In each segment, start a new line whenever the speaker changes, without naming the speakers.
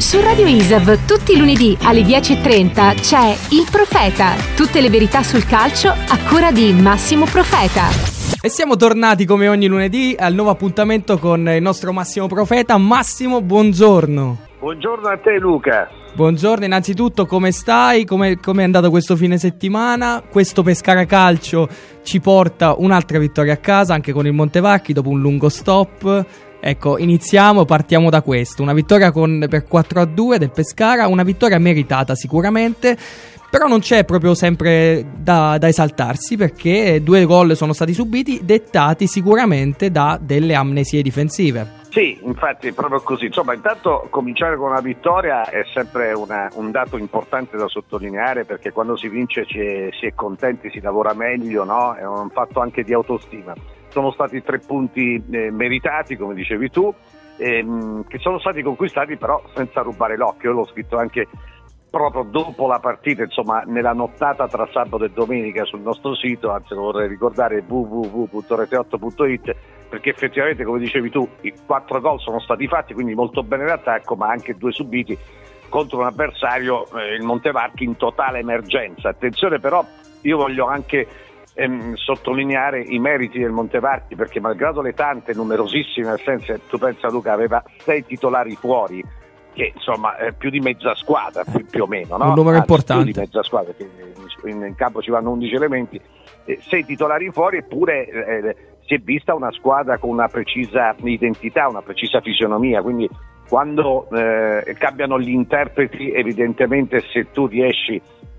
Su Radio ISAV tutti i lunedì alle 10:30 c'è Il Profeta, tutte le verità sul calcio a cura di Massimo Profeta.
E siamo tornati come ogni lunedì al nuovo appuntamento con il nostro Massimo Profeta. Massimo, buongiorno.
Buongiorno a te Luca.
Buongiorno, innanzitutto come stai? Come è andato questo fine settimana? Questo Pescara Calcio ci porta un'altra vittoria a casa anche con il Montevarchi dopo un lungo stop. Ecco, partiamo da questo. Una vittoria per 4-2 del Pescara, una vittoria meritata sicuramente, però non c'è proprio sempre da esaltarsi, perché 2 gol sono stati subiti, dettati sicuramente da delle amnesie difensive.
Sì, infatti è proprio così. Insomma, intanto cominciare con una vittoria è sempre un dato importante da sottolineare, perché quando si vince si è contenti, si lavora meglio, no? È un fatto anche di autostima. Sono stati 3 punti meritati, come dicevi tu, che sono stati conquistati però senza rubare l'occhio. Io l'ho scritto anche proprio dopo la partita, insomma nella nottata tra sabato e domenica sul nostro sito, anzi lo vorrei ricordare, www.rete8.it, perché effettivamente, come dicevi tu, i 4 gol sono stati fatti, quindi molto bene l'attacco, ma anche 2 subiti contro un avversario, il Montevarchi, in totale emergenza. Attenzione però, io voglio anche sottolineare i meriti del Montevarchi, perché malgrado le tante, numerosissime assenze, tu pensa Luca, aveva 6 titolari fuori, che insomma è più di mezza squadra, più o meno, no?
Un numero importante.
Più di mezza squadra, perché in campo ci vanno 11 elementi, 6 titolari fuori, eppure si è vista una squadra con una precisa identità, una precisa fisionomia, quindi quando cambiano gli interpreti, evidentemente se tu riesci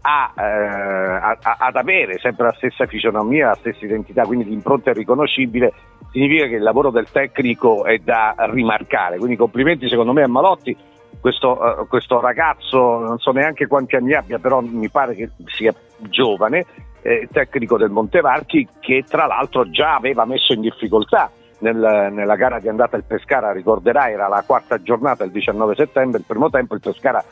ad avere sempre la stessa fisionomia, la stessa identità, quindi l'impronta è riconoscibile, significa che il lavoro del tecnico è da rimarcare. Quindi complimenti secondo me a Malotti, questo ragazzo, non so neanche quanti anni abbia, però mi pare che sia giovane, tecnico del Montevarchi, che tra l'altro già aveva messo in difficoltà nella gara di andata il Pescara. Ricorderai, era la 4ª giornata, il 19 settembre, il primo tempo il Pescara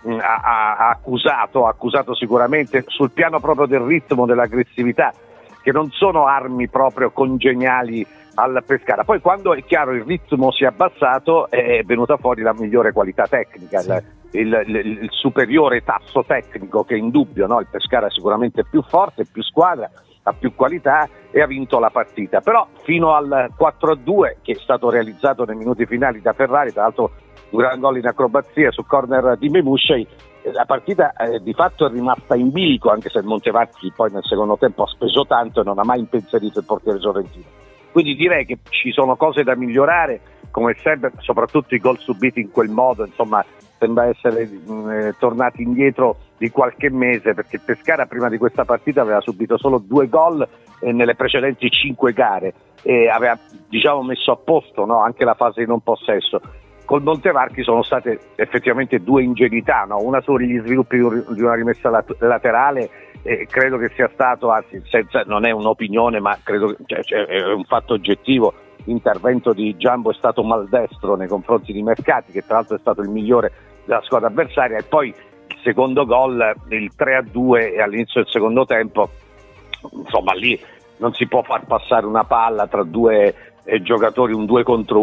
ha accusato sicuramente sul piano proprio del ritmo, dell'aggressività, che non sono armi proprio congeniali al Pescara. Poi quando è chiaro il ritmo si è abbassato, è venuta fuori la migliore qualità tecnica, sì. il superiore tasso tecnico, che è indubbio, no? Il Pescara è sicuramente più forte, più squadra, ha più qualità e ha vinto la partita. Però fino al 4-2, che è stato realizzato nei minuti finali da Ferrari, tra l'altro un gran gol in acrobazia su corner di Memuscei, la partita di fatto è rimasta in bilico, anche se il Montevarchi poi nel secondo tempo ha speso tanto e non ha mai impensierito il portiere sorrentino. Quindi direi che ci sono cose da migliorare, come sempre, soprattutto i gol subiti in quel modo, insomma sembra essere tornati indietro di qualche mese, perché il Pescara prima di questa partita aveva subito solo 2 gol nelle precedenti 5 gare e aveva, diciamo, messo a posto, no, anche la fase di non possesso. Col Montevarchi sono state effettivamente 2 ingenuità, no? Una sugli sviluppi di una rimessa laterale, credo che sia stato, anzi non è un'opinione, ma credo che è un fatto oggettivo, l'intervento di Giambo è stato maldestro nei confronti di Mercati, che tra l'altro è stato il migliore della squadra avversaria, e poi il secondo gol, il 3-2 all'inizio del secondo tempo, insomma lì non si può far passare una palla tra 2 giocatori, un 2 contro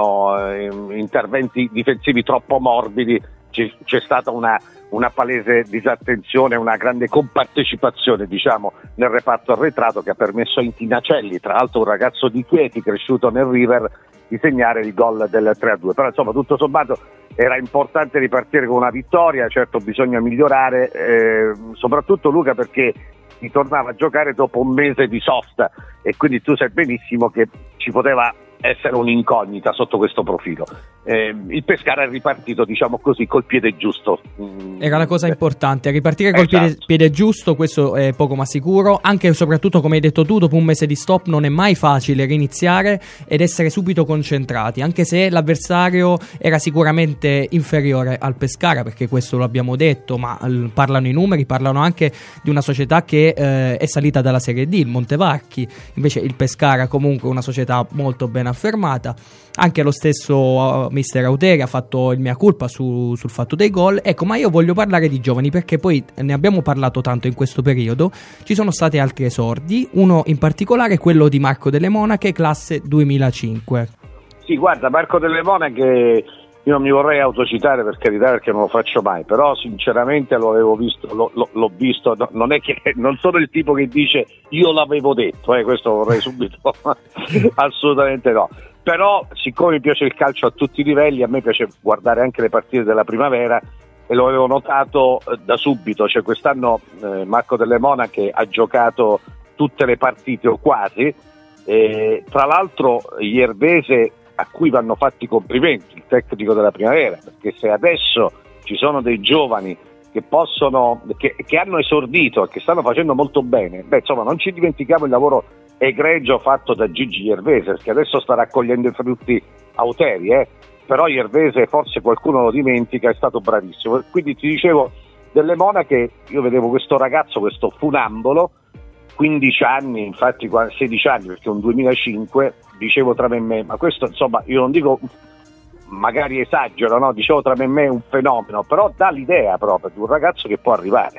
1, interventi difensivi troppo morbidi, c'è stata una palese disattenzione, una grande compartecipazione, diciamo, nel reparto arretrato, che ha permesso a Intinacelli, tra l'altro un ragazzo di Chieti cresciuto nel River, di segnare il gol del 3-2. Però insomma tutto sommato era importante ripartire con una vittoria. Certo, bisogna migliorare, soprattutto Luca, perché si tornava a giocare dopo un mese di sosta, e quindi tu sai benissimo che ci poteva essere un'incognita sotto questo profilo. Il Pescara è ripartito, diciamo così, col piede giusto.
Era la cosa importante, ripartire col piede giusto, questo è poco ma sicuro, anche e soprattutto, come hai detto tu, dopo un mese di stop non è mai facile riniziare ed essere subito concentrati, anche se l'avversario era sicuramente inferiore al Pescara, perché questo lo abbiamo detto, ma parlano i numeri, parlano anche di una società che è salita dalla Serie D, il Montevarchi. Invece il Pescara comunque una società molto ben affermata. Anche lo stesso mister Auteri ha fatto il mea culpa sul fatto dei gol. Ecco, ma io voglio parlare di giovani, perché poi ne abbiamo parlato tanto in questo periodo. Ci sono stati altri esordi, uno in particolare quello di Marco Delle Monache, classe 2005.
Sì, guarda, Marco Delle Monache io non mi vorrei autocitare, per carità, perché non lo faccio mai, però sinceramente lo avevo visto, l'ho visto, no, non è che non sono il tipo che dice io l'avevo detto, questo vorrei subito, assolutamente no. Però siccome mi piace il calcio a tutti i livelli, a me piace guardare anche le partite della primavera, e lo avevo notato da subito, cioè quest'anno Marco Delle Monache ha giocato tutte le partite o quasi, tra l'altro Iervese, a cui vanno fatti i complimenti, il tecnico della primavera, perché se adesso ci sono dei giovani che possono, che hanno esordito e che stanno facendo molto bene, insomma non ci dimentichiamo il lavoro egregio fatto da Gigi Iervese, perché adesso sta raccogliendo i frutti auteri, però Iervese, forse qualcuno lo dimentica, è stato bravissimo. Quindi ti dicevo, Delle Monache, io vedevo questo ragazzo, questo funambolo, 15 anni, infatti 16 anni, perché è un 2005, dicevo tra me e me, ma questo insomma, io non dico, magari esagero, no? Dicevo tra me e me è un fenomeno, però dà l'idea proprio di un ragazzo che può arrivare,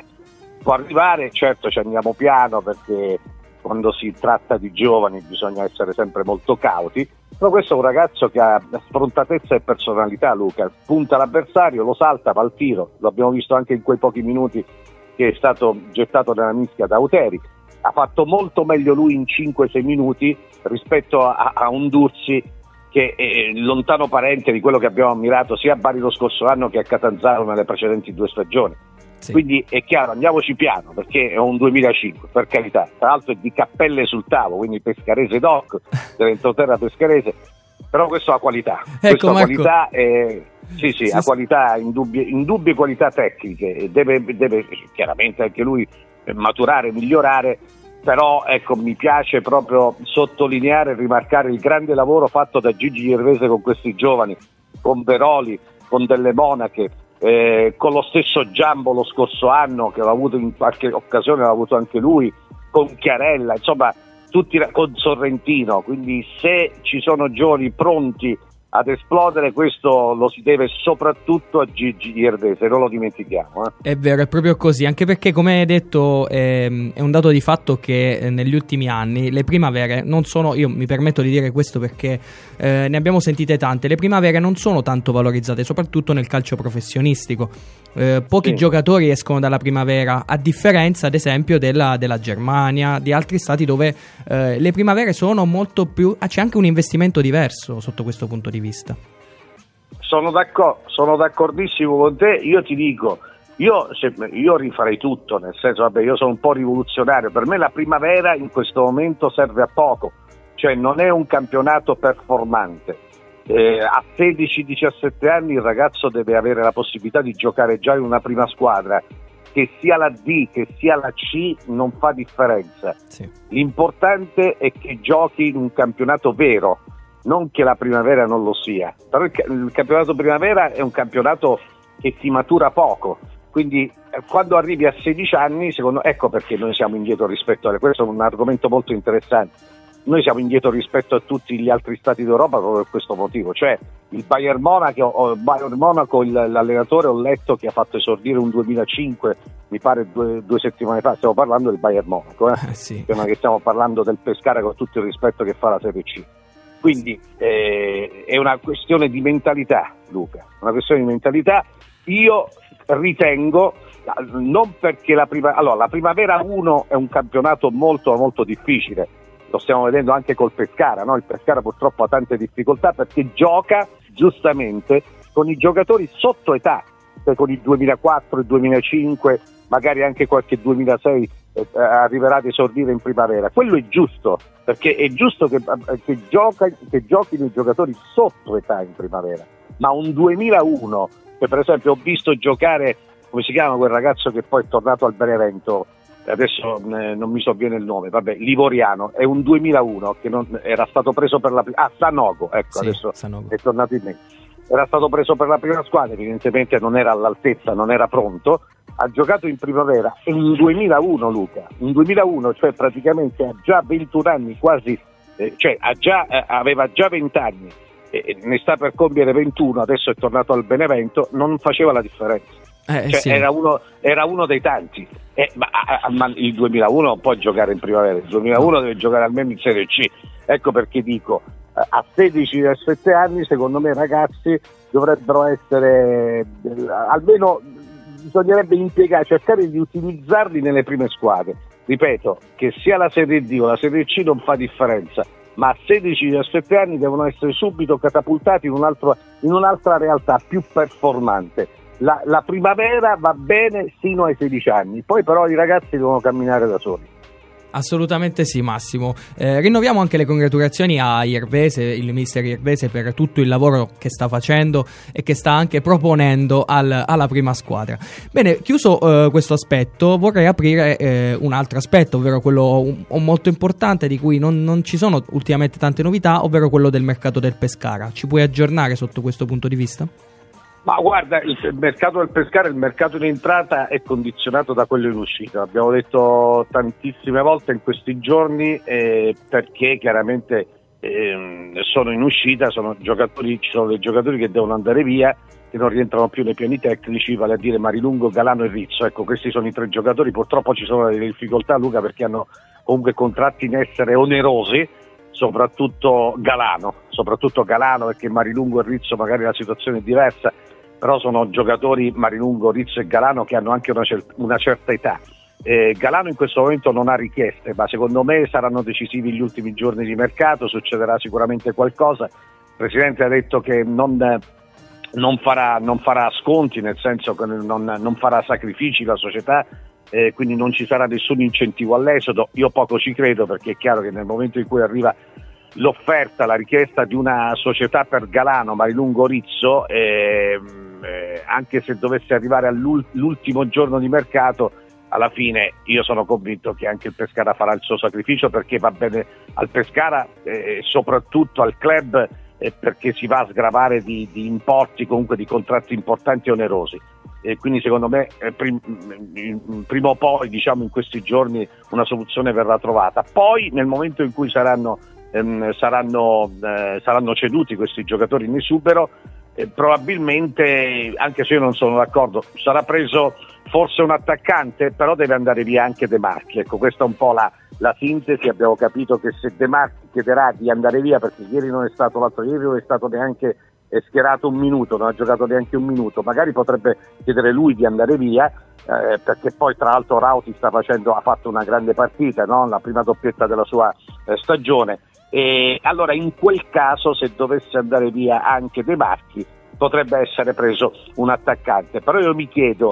certo ci andiamo piano, perché quando si tratta di giovani bisogna essere sempre molto cauti, però questo è un ragazzo che ha sfrontatezza e personalità, Luca, punta l'avversario, lo salta, va al tiro, lo abbiamo visto anche in quei pochi minuti che è stato gettato nella mischia da Auteri. Ha fatto molto meglio lui in 5-6 minuti rispetto a un Dursi che è lontano parente di quello che abbiamo ammirato sia a Bari lo scorso anno che a Catanzaro nelle precedenti 2 stagioni. Sì. Quindi è chiaro, andiamoci piano, perché è un 2005, per carità, tra l'altro è di Cappelle sul Tavo, quindi pescarese doc, dell'entroterra pescarese, però questo ha qualità,
ecco,
qualità sì, ha qualità, indubbie qualità tecniche, e deve chiaramente anche lui maturare, migliorare, però ecco, mi piace proprio sottolineare e rimarcare il grande lavoro fatto da Gigi Iervese con questi giovani, con Veroli, con Delle Monache, con lo stesso Giambo lo scorso anno, che aveva avuto in qualche occasione, l'ha avuto anche lui, con Chiarella, insomma tutti, con Sorrentino. Quindi se ci sono giovani pronti ad esplodere, questo lo si deve soprattutto a Gigi Iervese, non lo dimentichiamo.
È vero, è proprio così, anche perché, come hai detto, è un dato di fatto che negli ultimi anni le primavere non sono, io mi permetto di dire questo perché ne abbiamo sentite tante, le primavere non sono tanto valorizzate, soprattutto nel calcio professionistico. Pochi giocatori escono dalla primavera, a differenza ad esempio della Germania, di altri stati dove le primavere sono molto più, c'è anche un investimento diverso sotto questo punto di vista.
Sono d'accordissimo con te. Io ti dico, io rifarei tutto, nel senso, io sono un po' rivoluzionario, per me la primavera in questo momento serve a poco, cioè non è un campionato performante. A 16-17 anni il ragazzo deve avere la possibilità di giocare già in una prima squadra, che sia la D, che sia la C, non fa differenza. Sì. L'importante è che giochi in un campionato vero, non che la primavera non lo sia, però il campionato primavera è un campionato che si matura poco, quindi quando arrivi a 16 anni, ecco perché noi siamo indietro rispetto questo è un argomento molto interessante. Noi siamo indietro rispetto a tutti gli altri stati d'Europa proprio per questo motivo, cioè il Bayern Monaco, l'allenatore ho letto che ha fatto esordire un 2005, mi pare 2 settimane fa, stiamo parlando del Bayern Monaco,
sì.
Prima che stiamo parlando del Pescara, con tutto il rispetto che fa la Serie C. Quindi è una questione di mentalità, Luca, una questione di mentalità. Io ritengo, non perché la primavera 1 è un campionato molto molto difficile, lo stiamo vedendo anche col Pescara, no? Il Pescara purtroppo ha tante difficoltà perché gioca giustamente con i giocatori sotto età, cioè con il 2004, il 2005, magari anche qualche 2006 arriverà ad esordire in primavera. Quello è giusto, perché è giusto che giochino i giocatori sotto età in primavera, ma un 2001, che per esempio ho visto giocare, come si chiama quel ragazzo che poi è tornato al Benevento, adesso non mi sovviene il nome, Livoriano, è un 2001 che non era stato preso per la Sanogo, ecco, sì, adesso Sanogo è tornato in mente. Era stato preso per la prima squadra, evidentemente non era all'altezza, non era pronto, ha giocato in primavera, è un 2001 Luca, un 2001, cioè praticamente ha già 21 anni quasi, aveva già 20 anni, ne sta per compiere 21, adesso è tornato al Benevento, non faceva la differenza.
Sì.
Era uno dei tanti, ma il 2001 non può giocare in primavera, il 2001 deve giocare almeno in Serie C. Ecco perché dico, a 16-17 anni, secondo me, ragazzi dovrebbero essere, almeno bisognerebbe impiegare, cercare di utilizzarli nelle prime squadre. Ripeto, che sia la Serie D o la Serie C non fa differenza, ma a 16-17 anni devono essere subito catapultati in un'altra realtà più performante. La primavera va bene sino ai 16 anni, poi però i ragazzi devono camminare da soli.
Assolutamente sì, Massimo. Rinnoviamo anche le congratulazioni a Iervese, il mister Iervese, per tutto il lavoro che sta facendo e che sta anche proponendo alla prima squadra. Bene, chiuso questo aspetto, vorrei aprire un altro aspetto, ovvero quello molto importante di cui non ci sono ultimamente tante novità, ovvero quello del mercato del Pescara. Ci puoi aggiornare sotto questo punto di vista?
Ma guarda, il mercato del Pescara, il mercato in entrata è condizionato da quello in uscita. Abbiamo detto tantissime volte in questi giorni, perché chiaramente sono in uscita, ci sono dei giocatori che devono andare via, che non rientrano più nei piani tecnici, vale a dire Marilungo, Galano e Rizzo. Ecco, questi sono i 3 giocatori. Purtroppo ci sono delle difficoltà, Luca, perché hanno comunque contratti in essere onerosi, soprattutto Galano, perché Marilungo e Rizzo magari la situazione è diversa, però sono giocatori, Marilungo, Rizzo e Galano, che hanno anche una certa età. Galano in questo momento non ha richieste, ma secondo me saranno decisivi gli ultimi giorni di mercato, succederà sicuramente qualcosa. Il Presidente ha detto che non farà sconti, nel senso che non farà sacrifici la società, quindi non ci sarà nessun incentivo all'esodo. Io poco ci credo, perché è chiaro che nel momento in cui arriva l'offerta, la richiesta di una società per Galano, Marilungo, Rizzo, anche se dovesse arrivare all'ultimo giorno di mercato, alla fine io sono convinto che anche il Pescara farà il suo sacrificio, perché va bene al Pescara e soprattutto al club, perché si va a sgravare di importi, comunque di contratti importanti e onerosi. E quindi secondo me prima o poi, diciamo in questi giorni, una soluzione verrà trovata. Poi nel momento in cui saranno ceduti questi giocatori in esubero, probabilmente, anche se io non sono d'accordo, sarà preso forse un attaccante, però deve andare via anche De Marchi. Ecco, questa è un po' la sintesi. Abbiamo capito che se De Marchi chiederà di andare via, perché ieri non è stato, l'altro ieri non è stato neanche schierato un minuto, non ha giocato neanche un minuto, magari potrebbe chiedere lui di andare via, perché poi tra l'altro Rauti ha fatto una grande partita, no? La prima doppietta della sua stagione. E allora in quel caso, se dovesse andare via anche De Marchi, potrebbe essere preso un attaccante. Però io mi chiedo,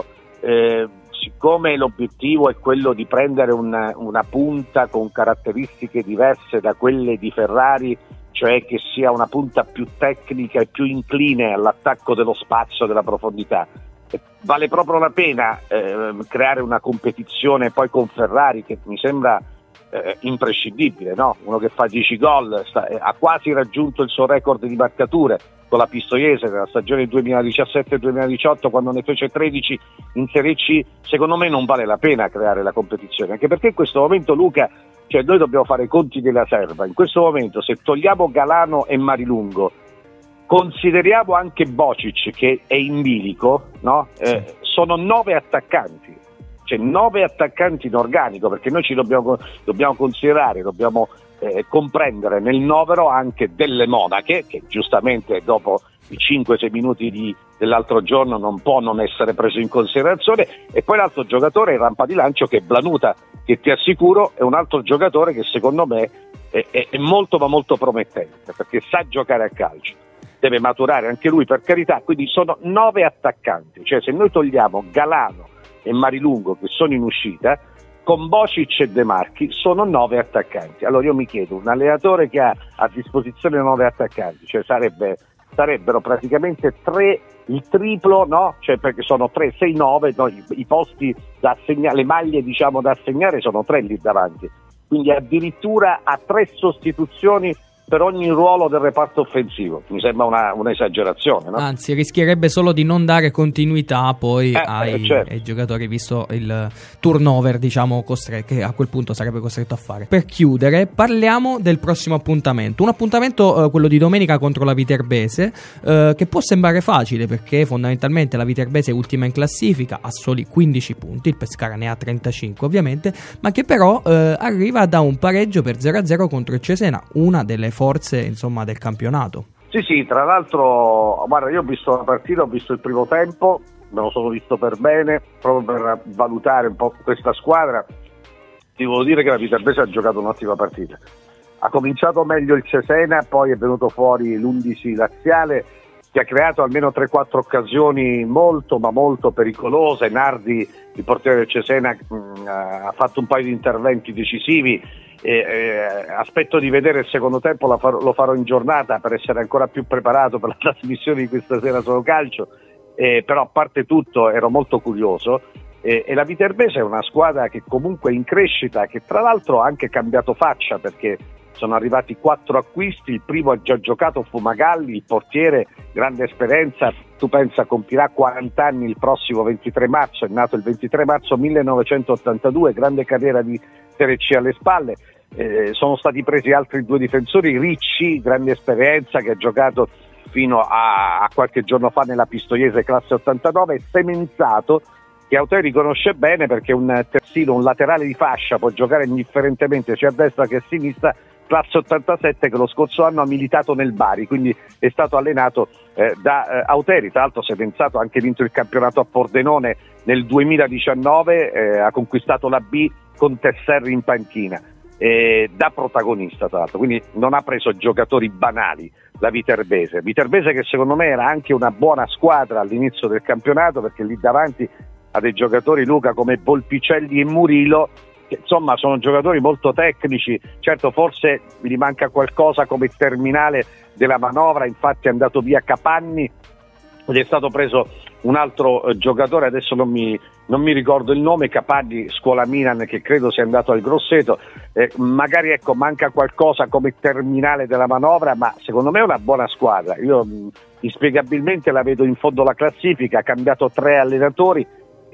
siccome l'obiettivo è quello di prendere una punta con caratteristiche diverse da quelle di Ferrari, cioè che sia una punta più tecnica e più incline all'attacco dello spazio, della profondità, vale proprio la pena creare una competizione poi con Ferrari, che mi sembra imprescindibile, no? Uno che fa 10 gol, ha quasi raggiunto il suo record di marcature con la Pistoiese nella stagione 2017-2018, quando ne fece 13 in Serie C. Secondo me non vale la pena creare la competizione, anche perché in questo momento, Luca, cioè noi dobbiamo fare i conti della serva. In questo momento, se togliamo Galano e Marilungo, consideriamo anche Bocic, che è in bilico, no? Sono 9 attaccanti. Cioè 9 attaccanti in organico, perché noi ci dobbiamo considerare, dobbiamo comprendere nel novero anche Delle Monache, che giustamente dopo i 5-6 minuti dell'altro giorno non può non essere preso in considerazione, e poi l'altro giocatore in rampa di lancio, che è Blanuta, che ti assicuro è un altro giocatore che secondo me è molto ma molto promettente, perché sa giocare a calcio, deve maturare anche lui, per carità. Quindi sono 9 attaccanti, cioè se noi togliamo Galano e Marilungo, che sono in uscita, con Bocic e De Marchi sono 9 attaccanti. Allora io mi chiedo, un allenatore che ha a disposizione 9 attaccanti, cioè sarebbero praticamente 3, il triplo, no? Cioè, perché sono 3, 6, 9, no? I posti da assegnare, le maglie diciamo da assegnare sono 3 lì davanti, quindi addirittura a 3 sostituzioni per ogni ruolo del reparto offensivo. Mi sembra un'esagerazione, no?
Anzi, rischierebbe solo di non dare continuità poi ai giocatori, visto il turnover, diciamo, che a quel punto sarebbe costretto a fare. Per chiudere, parliamo del prossimo appuntamento. Un appuntamento, quello di domenica contro la Viterbese, che può sembrare facile, perché fondamentalmente la Viterbese è ultima in classifica, ha soli 15 punti, il Pescara ne ha 35 ovviamente, ma che però arriva da un pareggio per 0-0 contro il Cesena, una delle forze, insomma, del campionato.
Sì, tra l'altro, guarda, io ho visto la partita, ho visto il primo tempo, me lo sono visto per bene, proprio per valutare un po' questa squadra. Ti volevo dire che la Viterbese ha giocato un'ottima partita. Ha cominciato meglio il Cesena, poi è venuto fuori l'11 laziale, che ha creato almeno 3-4 occasioni molto pericolose. Nardi, il portiere del Cesena, ha fatto un paio di interventi decisivi. Aspetto di vedere il secondo tempo, lo farò in giornata per essere ancora più preparato per la trasmissione di questa sera Solo Calcio, però a parte tutto ero molto curioso. E la Viterbese è una squadra che comunque è in crescita, che tra l'altro ha anche cambiato faccia, perché sono arrivati 4 acquisti. Il primo ha già giocato, Fumagalli, il portiere, grande esperienza, tu pensa compirà 40 anni il prossimo 23 marzo, è nato il 23 marzo 1982, grande carriera di Serie C alle spalle. Sono stati presi altri 2 difensori, Ricci, grande esperienza, che ha giocato fino a qualche giorno fa nella Pistoiese classe 89, e Semenzato, che Auteri conosce bene perché è un terzino, un laterale di fascia, può giocare indifferentemente sia a destra che a sinistra, classe 87, che lo scorso anno ha militato nel Bari, quindi è stato allenato da Auteri. Tra l'altro Semenzato ha anche vinto il campionato a Pordenone nel 2019, ha conquistato la B con Tesserri in panchina, da protagonista tra l'altro, quindi non ha preso giocatori banali la Viterbese che secondo me era anche una buona squadra all'inizio del campionato, perché lì davanti ha dei giocatori, Luca, come Volpicelli e Murillo, che insomma sono giocatori molto tecnici. Certo, forse gli manca qualcosa come terminale della manovra, infatti è andato via Capanni ed è stato preso un altro giocatore, adesso non mi ricordo il nome, Capanni, scuola Milan, che credo sia andato al Grosseto. Magari ecco, manca qualcosa come terminale della manovra, ma secondo me è una buona squadra. Io inspiegabilmente la vedo in fondo alla classifica, ha cambiato 3 allenatori,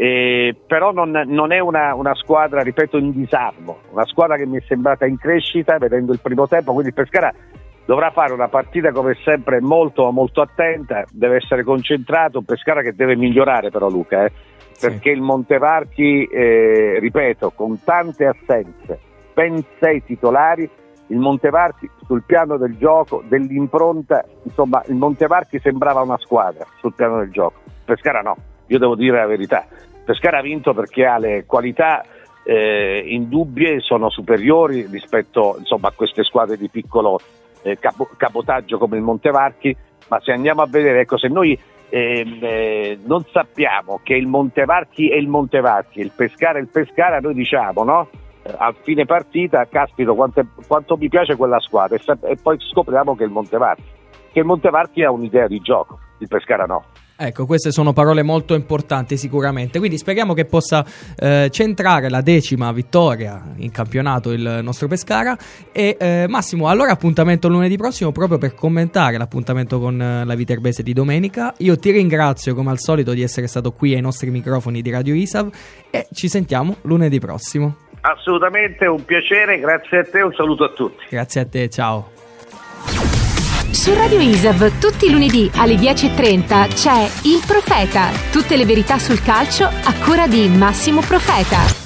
però non è una squadra, ripeto, in disarmo, una squadra che mi è sembrata in crescita vedendo il primo tempo, quindi il Pescara dovrà fare una partita come sempre molto attenta, deve essere concentrato, un Pescara che deve migliorare però, Luca, perché il Montevarchi, ripeto, con tante assenze, ben 6 titolari, il Montevarchi sul piano del gioco, dell'impronta, insomma il Montevarchi sembrava una squadra sul piano del gioco, Pescara no, io devo dire la verità. Pescara ha vinto perché ha le qualità indubbie, sono superiori rispetto insomma a queste squadre di piccolo cabotaggio come il Montevarchi, ma se andiamo a vedere, ecco, se noi non sappiamo che il Montevarchi è il Montevarchi, il Pescara è il Pescara, noi diciamo, no? A fine partita, caspito, quanto mi piace quella squadra, e poi scopriamo che il Montevarchi ha un'idea di gioco, il Pescara no.
Ecco, queste sono parole molto importanti sicuramente, quindi speriamo che possa centrare la 10ª vittoria in campionato il nostro Pescara. E Massimo, allora appuntamento lunedì prossimo proprio per commentare l'appuntamento con la Viterbese di domenica. Io ti ringrazio come al solito di essere stato qui ai nostri microfoni di Radio Isav e ci sentiamo lunedì prossimo.
Assolutamente, un piacere, grazie a te, un saluto a tutti.
Grazie a te, ciao.
Su Radio Isav tutti i lunedì alle 10:30 c'è Il Profeta, tutte le verità sul calcio a cura di Massimo Profeta.